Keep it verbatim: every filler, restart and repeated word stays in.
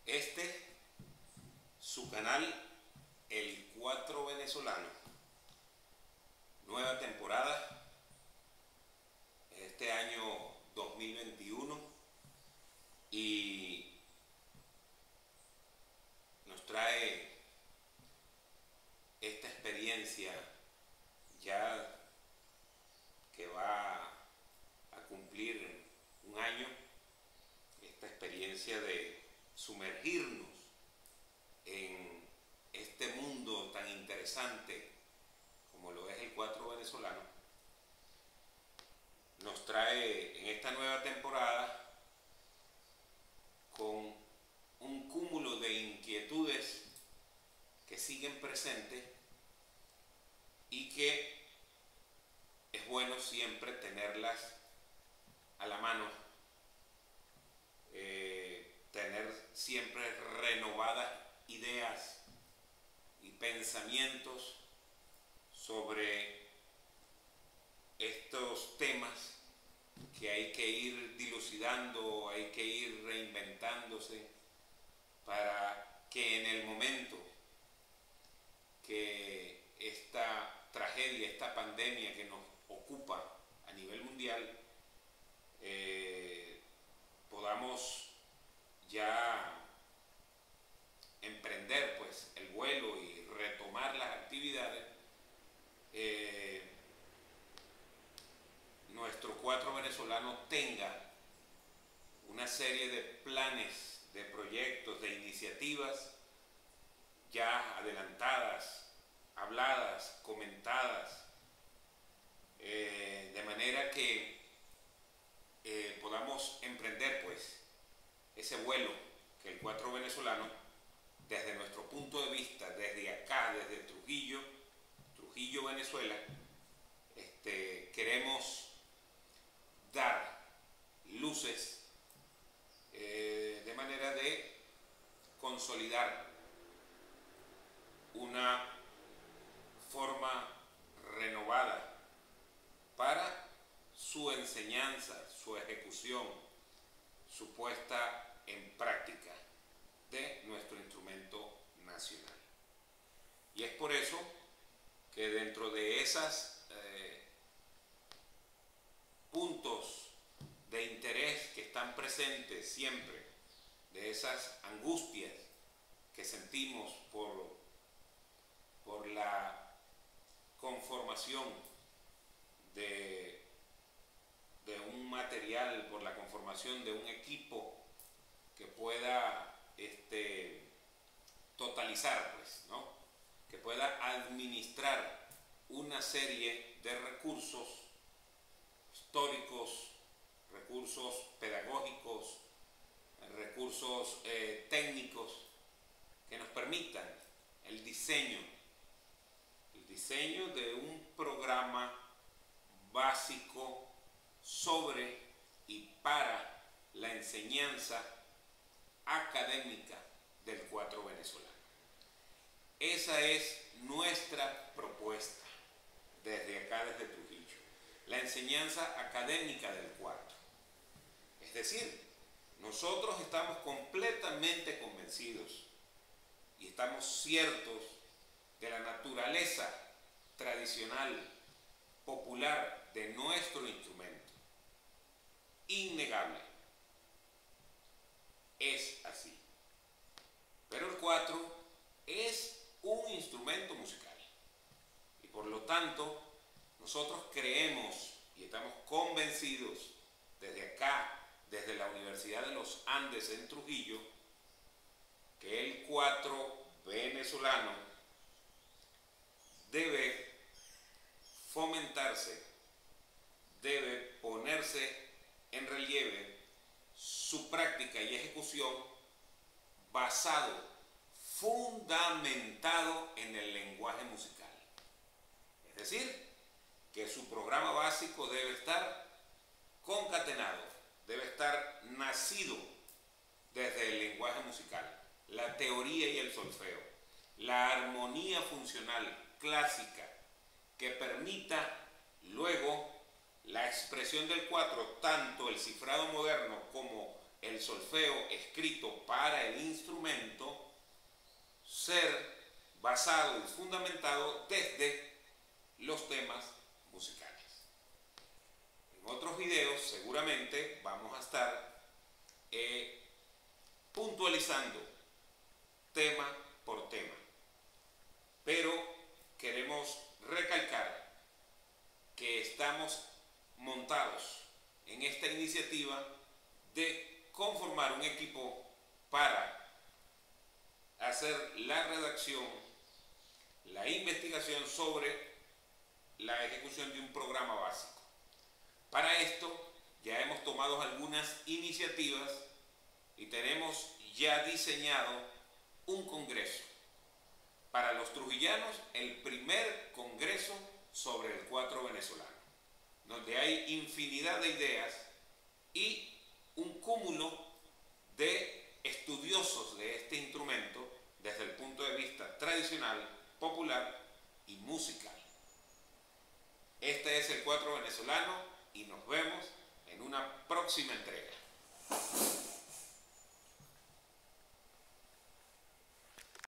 Este, su canal, El Cuatro Venezolano. Nueva temporada, este año dos mil veintiuno, y nos trae esta experiencia ya que va a cumplir un año, esta experiencia de sumergirnos en este mundo tan interesante como lo es el Cuatro Venezolano. Nos trae en esta nueva temporada con un cúmulo de inquietudes que siguen presentes y que es bueno siempre tenerlas a la mano, eh, tener siempre renovadas ideas y pensamientos sobre estos temas que hay que ir dilucidando, hay que ir reinventándose para que en el momento que esta tragedia, esta pandemia que nos ocupa a nivel mundial, eh, podamos ya emprender pues el vuelo y retomar las actividades. eh, nuestro Cuatro Venezolano tenga una serie de planes, de proyectos, de iniciativas ya adelantadas, habladas, comentadas, eh, de manera que eh, podamos emprender pues ese vuelo que el Cuatro Venezolano, desde nuestro punto de vista, desde acá, desde Trujillo, Trujillo, Venezuela, este, queremos dar luces eh, de manera de consolidar una forma renovada para su enseñanza, su ejecución, su puesta en práctica de nuestro instrumento nacional. Y es por eso que dentro de esas eh, puntos de interés que están presentes siempre, de esas angustias que sentimos por, por la conformación de, de un material, por la conformación de un equipo que pueda este, totalizar, pues, ¿no? Que pueda administrar una serie de recursos históricos, recursos pedagógicos, recursos eh, técnicos que nos permitan el diseño, el diseño de un programa básico sobre y para la enseñanza académica del Cuatro Venezolano. Esa es nuestra propuesta desde acá, desde Trujillo. La enseñanza académica del Cuatro. Es decir, nosotros estamos completamente convencidos y estamos ciertos de la naturaleza tradicional, popular de nuestro instrumento. Innegable. Es así. Pero el cuatro es un instrumento musical. Y por lo tanto, nosotros creemos y estamos convencidos desde acá, desde la Universidad de los Andes en Trujillo, que el Cuatro Venezolano debe fomentarse, debe ponerse en relieve su práctica y ejecución basado, fundamentado en el lenguaje musical. Es decir, que su programa básico debe estar concatenado, debe estar nacido desde el lenguaje musical, la teoría y el solfeo, la armonía funcional clásica que permita luego la expresión del cuatro, tanto el cifrado moderno como el solfeo escrito para el instrumento ser basado y fundamentado desde los temas musicales. En otros videos seguramente vamos a estar eh, puntualizando tema por tema, pero queremos recalcar que estamos montados en esta iniciativa de conformar un equipo para hacer la redacción, la investigación sobre la ejecución de un programa básico. Para esto ya hemos tomado algunas iniciativas y tenemos ya diseñado un congreso. Para los trujillanos, el primer congreso sobre el cuatro venezolano, donde hay infinidad de ideas y un cúmulo de estudiosos de este instrumento desde el punto de vista tradicional, popular y musical. Este es el cuatro venezolano y nos vemos en una próxima entrega.